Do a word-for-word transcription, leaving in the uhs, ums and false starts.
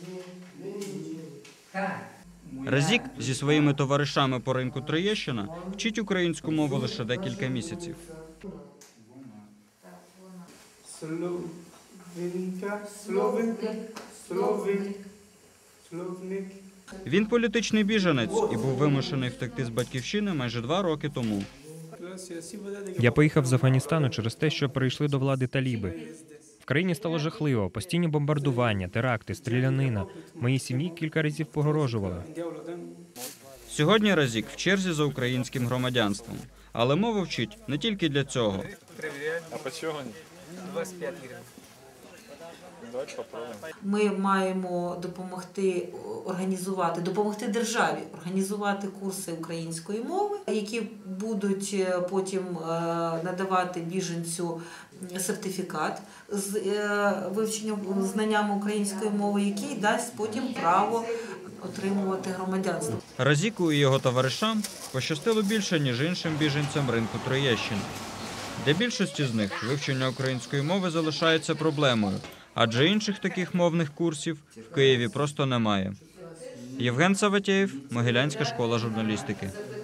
Разік зі своїми товаришами по ринку Троєщина вчить українську мову лише декілька місяців. Він політичний біженець і був вимушений втекти з батьківщини майже два роки тому. Я поїхав з Афганістану через те, що прийшли до влади таліби. В країні стало жахливо, постійні бомбардування, теракти, стрілянина. Моїй сім'ї кілька разів погрожували. Сьогодні Разік в черзі за українським громадянством. Але мову вчить не тільки для цього. А по чому? двадцять п'ять гривень. Давайте попробуємо. Ми маємо допомогти організувати, допомогти державі організувати курси української мови, які будуть потім надавати біженцю сертифікат з вивченням знаннями української мови, який дасть потім право отримувати громадянство. Разіку і його товаришам пощастило більше, ніж іншим біженцям ринку Троєщини. Для більшості з них вивчення української мови залишається проблемою, адже інших таких мовних курсів в Києві просто немає. Євген Саватєєв, Могилянська школа журналістики.